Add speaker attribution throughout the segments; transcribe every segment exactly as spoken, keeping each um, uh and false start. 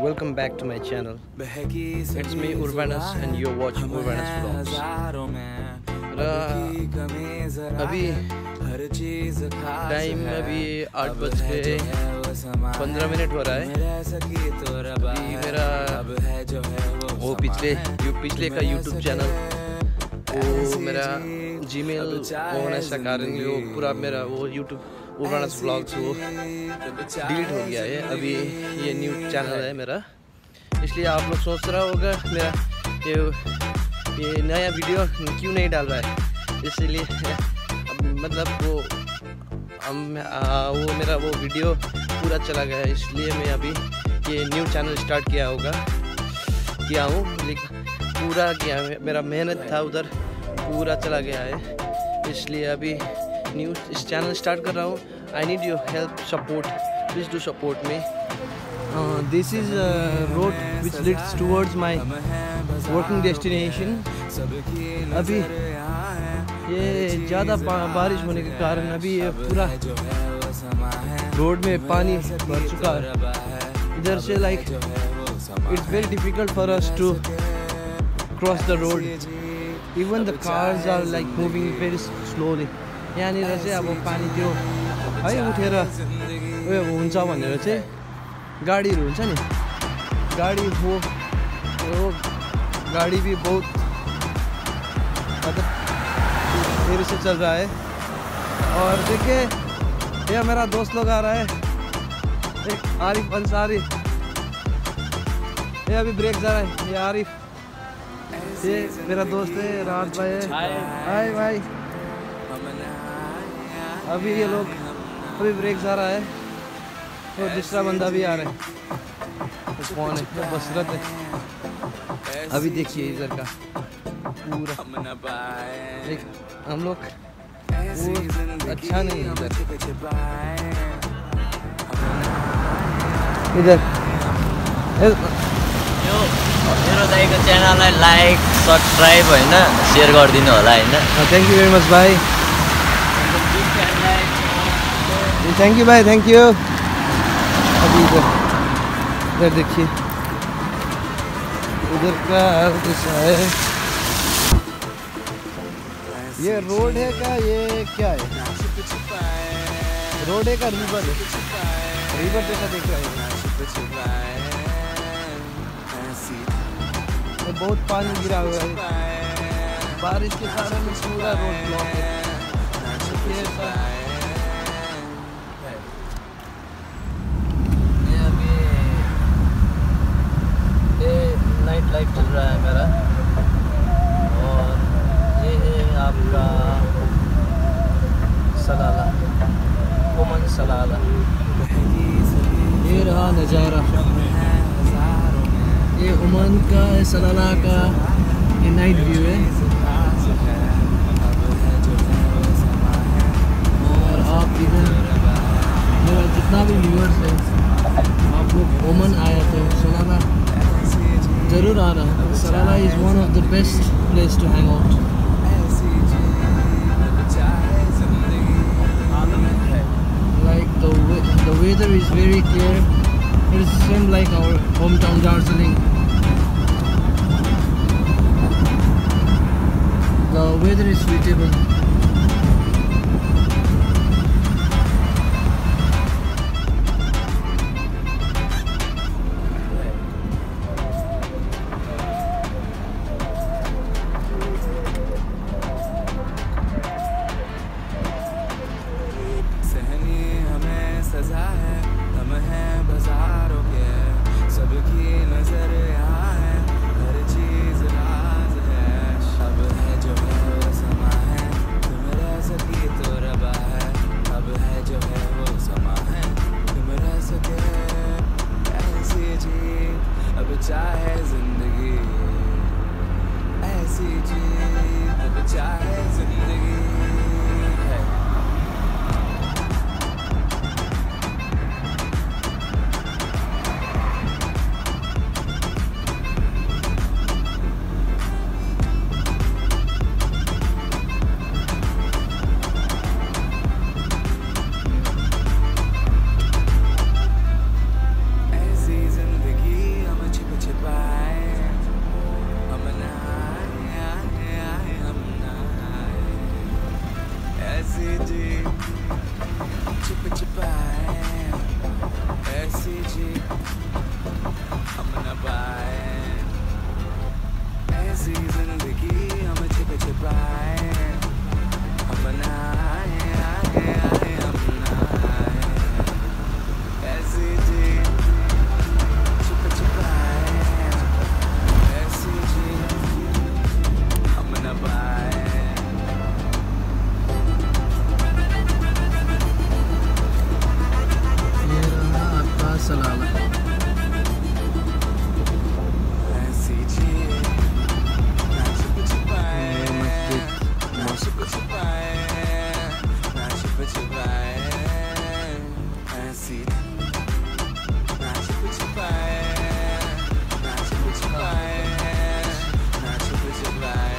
Speaker 1: Welcome back to my channel. It's me Urbanus and you're watching Urbanus Vlogs. अभी time अभी आठ बज के पंद्रह मिनट हो रहा है। अभी मेरा वो पिछले पिछले का यूट्यूब चैनल वो मेरा जीमेल होने से कारण वो पूरा मेरा वो यूट्यूब उर्बानस व्लॉग्स वो डिलीट हो गया है। अभी ये न्यू चैनल है मेरा, इसलिए आप लोग सोच रहा होगा मेरा ये ये नया वीडियो क्यों नहीं डाल रहा है। इसीलिए मतलब वो हम आ, वो मेरा वो वीडियो पूरा चला गया है, इसलिए मैं अभी ये न्यू चैनल स्टार्ट किया होगा किया हूँ। लेकिन पूरा किया मेरा मेहनत था उधर पूरा चला गया है, इसलिए अभी न्यू इस चैनल स्टार्ट कर रहा हूँ। I need your help support, please do support me. This is road which leads towards my working destination. अभी ये ज़्यादा बारिश होने के कारण अभी ये पूरा रोड में पानी भर चुका है। इधर से like it's very difficult for us to cross the road, even the cars are like moving very slowly. यहाँनिर चाहिँ अब पानी त्यो है उठेर उयो हुन्छ भनेर चाहिँ गाडीहरू हुन्छ नि, गाडी वो वो गाड़ी भी बहुत मतलब देर से चल रहा है। और देखिए ये मेरा दोस्त लोग आ रहा है, एक आरिफ अंसारी, ये अभी ब्रेक जा रहा है। ये आरिफ ये मेरा दोस्त है, राज भाई है। हाय भाई, अभी ये लोग अभी ब्रेक जा रहा है। तो दूसरा बंदा भी आ रहा है, तो कौन है? तो बसरत है। अभी देखिए इधर का पूरा एक हम लोग अच्छा नहीं है इधर इधर
Speaker 2: मेरो दाइको च्यानललाई लाइक सब्सक्राइब होइन सेयर गरिदिनु होला होइन।
Speaker 1: थ्याङ्क यू भेरी मच भाई, थैंक यू भाई, थैंक यू। अभी इधर इधर देखिए उधर का कैसा है, ये रोड है का ये क्या है, रोड है का रिवर है, रिवर जैसा दिख रहा है। तो बहुत पानी गिरा हुआ है, बारिश के कारण पूरा रोड ब्लॉक है। नाइट लाइफ चल रहा है मेरा, और ये है आपका सलाला, ओमान सलाला। ये रहा नज़ारा, ये ओमान का सलाला का ये नाइट व्यू है। और आप इधर मेरा जितना भी व्यूअर्स है, आप लोग ओमान आए तो सलाला जरूर आना। Salalah is one of the best place to hang out. Like the the weather is very clear, it is same like our home town Darjeeling. The weather is suitable.
Speaker 3: ऐसी जी छुप छुपाए, ऐसी जी हम न पाए, ऐसी जिंदगी हम छुप छुपाए, हम न आए आए आए हम न आए, ऐसी जी छुप छुपाए, ऐसी जी हम न पाए।
Speaker 1: ये रहा आपका सलाला।
Speaker 3: ऐसी जी ना छुप छुपाए,
Speaker 1: मस्जिद
Speaker 3: ना छुप छुपाए, ना छुप छुपाए, ऐसी ना छुप छुपाए, ना छुप छुपाए, ना छुप छुपाए।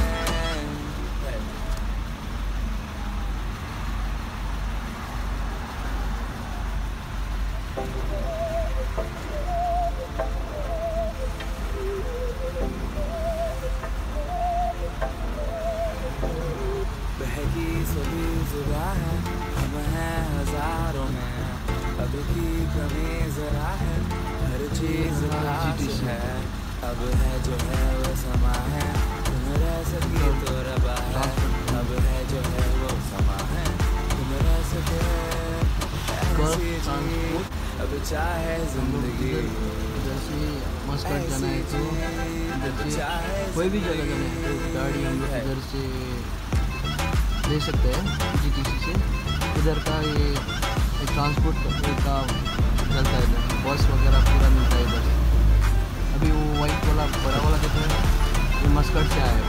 Speaker 3: बहकी सभी जुबां है, हम हैं हजारों में, अब की कमी जरा है, हर चीज खास है, अब है जो है वो समा है, तुम रह सके तो रबा है, अब है जो है वो समा है, तुम रह सके ऐसी जी, अब चाहे जिंदगी
Speaker 1: इधर से मस्कट जाना है तो इधर से कोई भी जगह जाना है तो गाड़ी हम लोग इधर से ले सकते हैं जीटीसी से। इधर का ये ट्रांसपोर्ट का चलता है, इधर बस वगैरह पूरा मिलता है इधर। अभी वो वाइट वाला बड़ा वाला देख रहे हैं, ये मस्कट से आया है।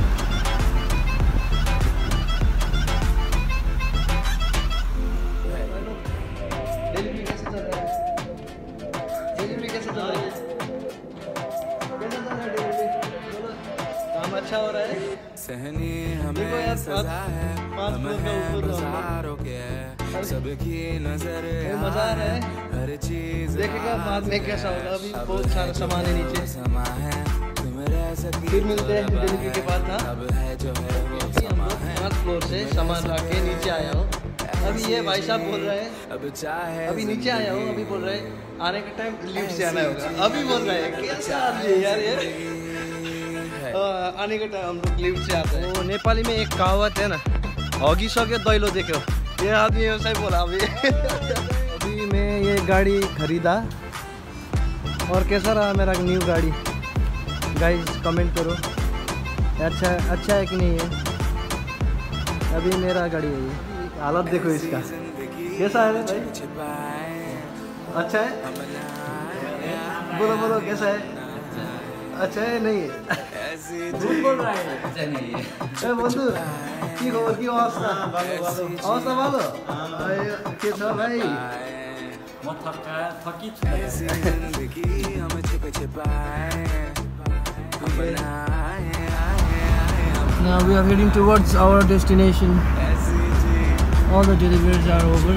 Speaker 1: दिल्ली में कैसे चल रहा है? दिल्ली में कैसे चल रहा है? कैसे चल रहा है दिल्ली में? बोलो, काम अच्छा हो रहा है?
Speaker 3: सहनी हमें सजा है, हम हैं बाजारों के, सबकी नजर
Speaker 1: मजा आ रहा है।
Speaker 3: हर चीज
Speaker 1: देखेगा बाद में कैसा होगा। अभी बहुत सारा सामान है नीचे।
Speaker 3: समा है, तुम रह सके
Speaker 1: फिर मिलते हैं दिल्ली के पास था।
Speaker 3: अब है जो है वो
Speaker 1: हम
Speaker 3: समा
Speaker 1: लोग
Speaker 3: है,
Speaker 1: पाँच फ्लोर से सामान रख के नीचे आया हूँ। अभी ये भाई साहब बोल रहे हैं
Speaker 3: अब चाहे
Speaker 1: अभी नीचे आया हूँ। अभी बोल रहे हैं आने के टाइम लिफ्ट से आना होगा। अभी बोल रहे हैं कैसा आदमी है यार ये। आ, आने के टाइम हम लोग लिफ्ट से आते हैं। वो नेपाली में एक कहावत है ना, हगी सक्यो दैलो देख्यो। ये आदमी वैसा बोला अभी। अभी मैं ये गाड़ी खरीदा और कैसा रहा मेरा न्यू गाड़ी, गाइस कमेंट करो। अच्छा अच्छा है कि नहीं है? अभी मेरा गाड़ी है ये। हालत देखो इसका कैसा है भाई? अच्छा है? बोलो बोलो कैसा है? अच्छा है नहीं है? झूठ बोल रहा है।
Speaker 2: अच्छा नहीं है।
Speaker 1: ए बंधु কি খবর, কি অবস্থা? অবস্থা ভালো? কে छ ভাই?
Speaker 2: म थक्का थकित छु।
Speaker 3: ऐसी जिंदगी हम छुप छुपाए, हम आए आए आए हम
Speaker 1: Now we are heading towards our destination.
Speaker 3: ऐसी जी
Speaker 1: All the deliveries are over.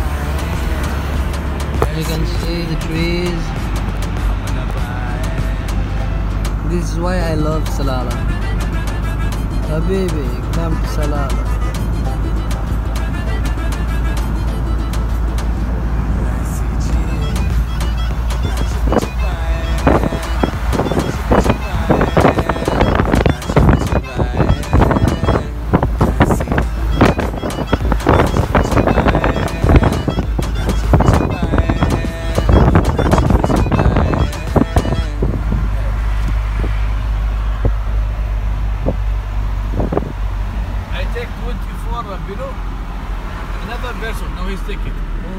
Speaker 1: You can see the trees. This is why I love Salalah. Habibi, come to Salalah.
Speaker 4: below. Another person, now he's taking.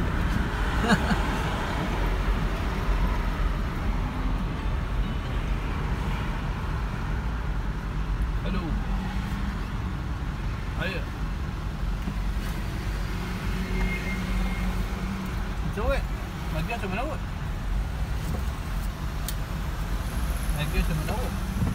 Speaker 4: Hello. Hiya. سوي نقيته من اول نقيته من اول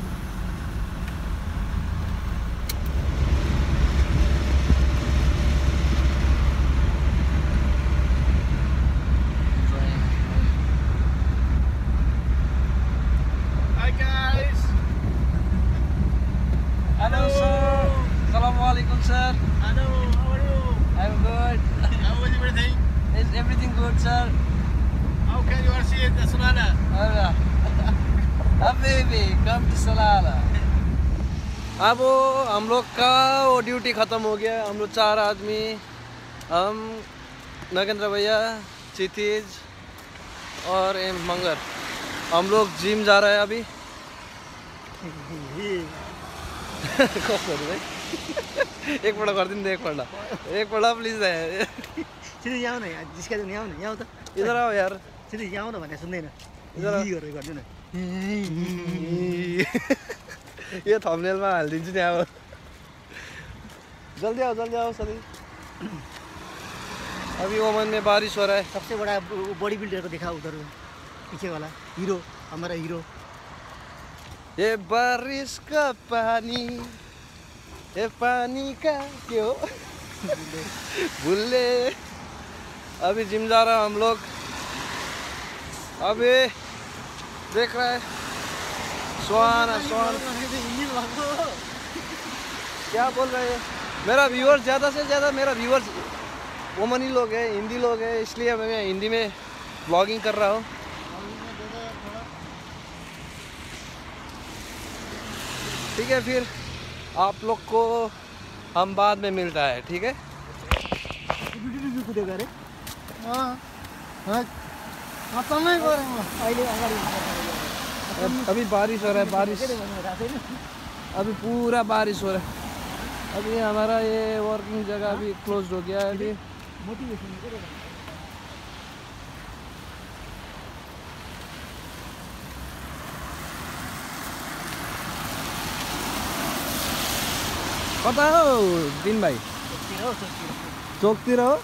Speaker 4: Hi guys. Hello sir. Assalamualaikum sir.
Speaker 5: Hello, how are you?
Speaker 1: everything good, sir?
Speaker 4: How can you see it, Sunana?
Speaker 1: Habibi, come to Salalah. अब वो हम लोग का वो duty ख़त्म हो गया। हम लोग चार आदमी, हम नगेंद्र भैया, क्षितिज और एम मंगर, हम लोग जिम जा रहे हैं अभी। एक पड़ा कर दिन, एक पड़ा एक पड़ा प्लीज है।
Speaker 5: सीधे यहाँ ना यार, जिसका नहीं यहाँ ना यहाँ तो
Speaker 1: इधर आओ यार,
Speaker 5: सीधे यहाँ ना बने सुनने ना
Speaker 1: इधर आओ।
Speaker 5: ये कर कर देना
Speaker 1: ये थंबनेल में हालिदिन्छु नि अब। जल्दी आओ जल्दी आओ सभी। अभी ओमान में बारिश हो रहा है।
Speaker 5: सबसे बड़ा बॉडी बिल्डर को देखा उधर पीछे वाला हीरो, हमारा हीरो।
Speaker 1: ये बारिश का पानी, ये पानी का क्यों बुल्ले। अभी जिम जा रहा हम लोग। अभी देख रहा है स्वान स्वान क्या बोल रहे हैं। मेरा व्यूअर्स ज़्यादा से ज़्यादा मेरा व्यूअर्स ओमनी लोग हैं, हिंदी लोग हैं, इसलिए मैं हिंदी में ब्लॉगिंग कर रहा हूँ। ठीक है, फिर आप लोग को हम बाद में मिलता है, ठीक है। अभी बारिश हो रहा है, बारिश अभी पूरा बारिश हो रहा है। अभी हमारा ये वर्किंग जगह अभी क्लोज हो गया है। अभी कता हो दिन भाइ? चोकतिर हो?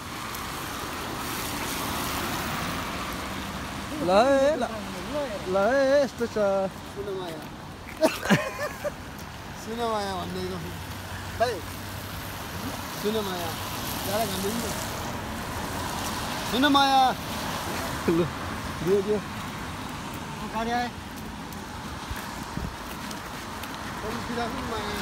Speaker 1: ल ल ल यस्तो छ।
Speaker 5: सुन माया भन्ने भाइ, सुन माया जाडा घाम दिनु। सुन माया
Speaker 1: ल दियो दियो
Speaker 5: कहाँ आए सुन माया।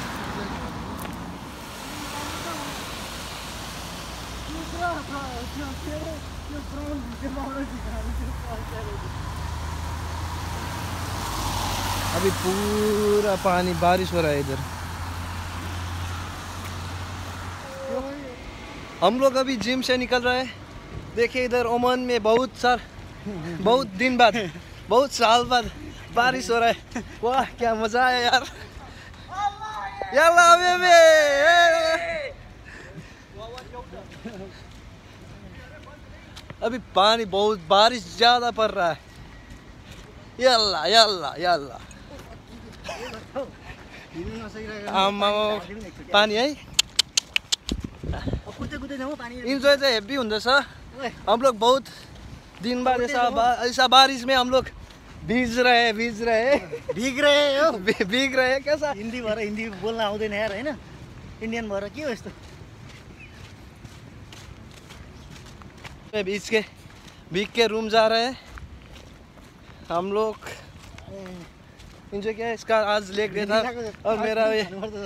Speaker 1: अभी पूरा पानी, बारिश हो रहा है इधर। हम लोग अभी जिम से निकल रहे हैं। देखिए इधर ओमान में बहुत सार बहुत दिन बाद, बहुत साल बाद बारिश हो रहा है। वाह क्या मजा है यार। याल्ला बेबी, अभी पानी बहुत, बारिश ज्यादा पड़ रहा है। यल्ला यल्ला यल्ला आमा पानी है। इन्जॉय चाहिँ हेभी हुँदैछ। हम लोग बहुत दिन बाद ऐसा ऐसा बारिश में हम लोग भीज रहे भीज रहे
Speaker 5: भीग रहे हो
Speaker 1: भीग रहे कैसा।
Speaker 5: हिंदी भएर हिंदी बोल्न आउँदैन यार, हैन इंडियन भएर के हो यस्तो।
Speaker 1: बीच के भीग के रूम जा रहे हैं हम लोग। इंजॉय किया इसका। आज लेग डे था और मेरा ये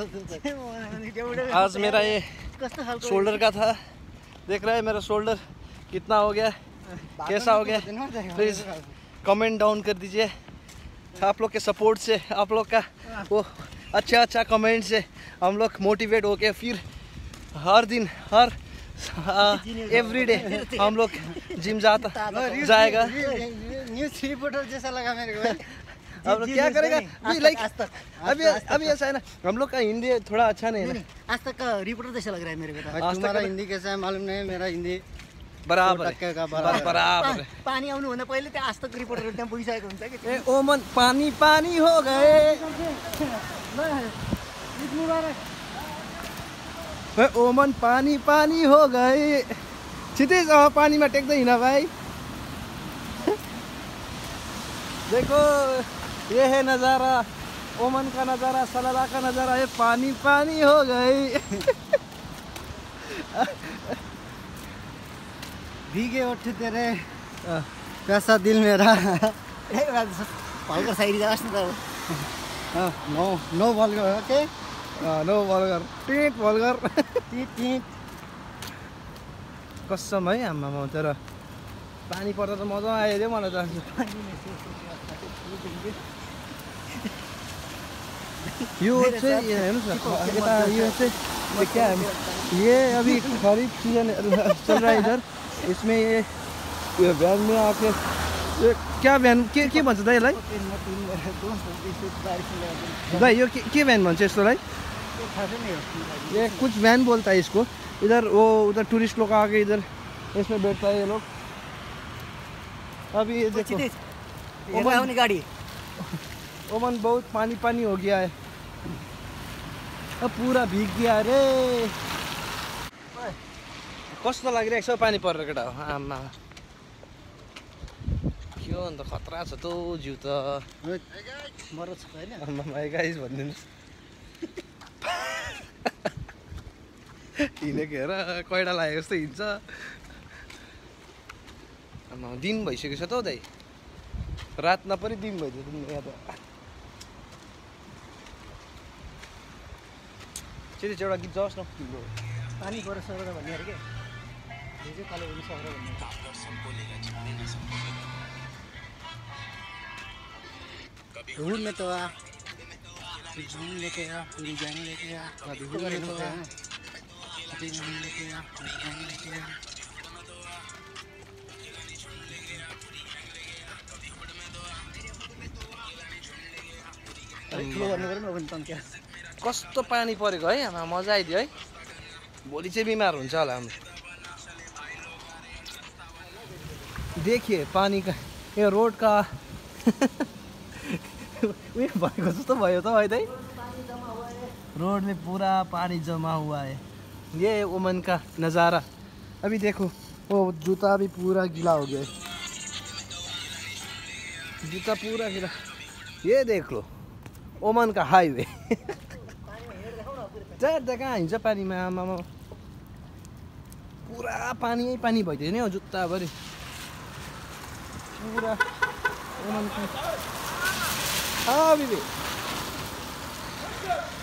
Speaker 1: आज मेरा ये शोल्डर का था। देख रहा है मेरा शोल्डर कितना हो गया, कैसा हो गया। प्लीज़ कमेंट डाउन कर दीजिए। आप लोग के सपोर्ट से, आप लोग का वो अच्छा अच्छा कमेंट से हम लोग मोटिवेट होके फिर हर दिन हर एवरी डे हम लोग जिम जाता जाएगा।
Speaker 5: न्यूज़ रिपोर्टर जैसा लगा मेरे को।
Speaker 1: अब क्या करेगा अभी, लाइक अभी अभी ऐसा है ना, हम लोग का हिंदी थोड़ा अच्छा नहीं है ना।
Speaker 5: आज तक का रिपोर्टर जैसा लग रहा है मेरे को।
Speaker 1: तुम्हारा
Speaker 5: हिंदी कैसा है मालूम नहीं, मेरा हिंदी
Speaker 1: बराबर बराबर।
Speaker 5: पानी आउनुभन्दा पहिले त्यो आज तक रिपोर्टर त्यहाँ पुगिसकेको हुन्छ कि।
Speaker 1: ए ओमन पानी पानी हो गए। ए ओमन पानी पानी हो गए। क्षितिज पानी में टेक्दै हिँड भाई। देखो ये है नज़ारा, ओमान का नज़ारा, सलाला का नज़ारा है। पानी पानी हो गई।
Speaker 5: भीगे उठ तेरे कैसा दिल मेरा। भलगर साइड जाओस् न त। नो नो भलगर ओके,
Speaker 1: नो भलगर टिट भलगर
Speaker 5: टिट टिट
Speaker 1: कसम है आमा म तेरो पानी पर्दा त मजा आयो रे मलाई त। यो चाहिँ हेर्नुहोस् न यता यो चाहिँ क्या ये अभी खरीफ सीजन चल रहा है इधर। इसमें ये यो भ्यान में आके ये क्या भ्यान के के भन्छ दाइ यसलाई? दाइ यो के के भ्यान भन्छ यसलाई? ये कुछ वैन बोलता है इसको। इधर वो उधर टूरिस्ट लोग आके इधर इसमें बैठता है ये लोग। अभी ये देखो
Speaker 5: ओमन गाड़ी
Speaker 1: ओमन बहुत पानी पानी हो गया है। अब पूरा भीग गया रे। कस्तो लागिरहेको छ पानी परेर केटा आमा के हो अन्त खतरा छ त जिउ त
Speaker 5: मरो छ हैन
Speaker 1: आमा गाइस भनिदिनुस् हिँडेको हेर कैडा लागेको जस्तो हिँड्छ। आमा दिन भइसकेको छ त हौ दाइ रात नपरि दिन भइदियो यहाँ त। चिरी चाहिँ एउटा गीत जाओस् न तिम्रो
Speaker 5: पानी पर सर भन्ने अरे के यो चाहिँ कालो हुनु सक्छ भन्ने ढूंढ में तो आ ढूंढ लेके आ पूरी जाने लेके आ ढूंढ में तो आ ढूंढ लेके आ जाने लेके आ अरे क्लो गर्नु पर्यो नि अब क्या
Speaker 1: कस्तो पानी परेको है आमा मजा आइदियो है। भोलि चाहिँ बिमार हुन्छ होला हाम्रो। देखिए पानी का ये रोड का उयो भएको जस्तो भयो त है दाइ। रोड में पूरा पानी जमा हुआ है। ये ओमन का नज़ारा। अभी देखो वो जूता भी पूरा गीला हो गया है। जूता पूरा गीला। ये देख लो ओमन का हाईवे। ज्यादा कहाँ हिँड्छ पानीमा आमामा पुरा पानी पानी भइदियो नि हौ जुत्ताभरि पुरा ओमन का। हाँ बिबी